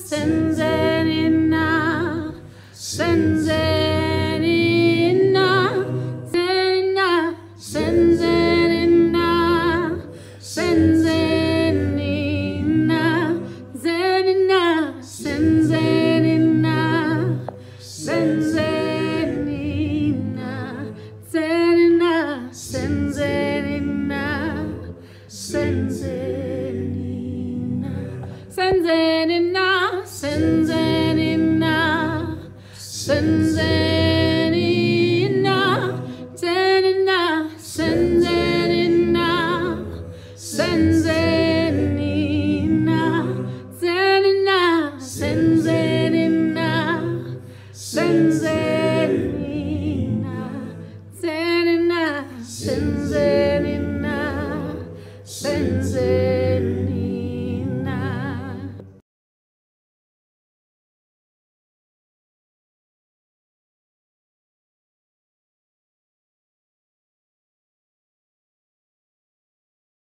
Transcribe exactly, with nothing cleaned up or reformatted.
Senzenina, Senzenina, Senzenina, Senzenina, Senzenina, Senzenina, Senzenina, Senzenina, Senzenina, Senzenina, Senzenina, Senzenina, Senzenina.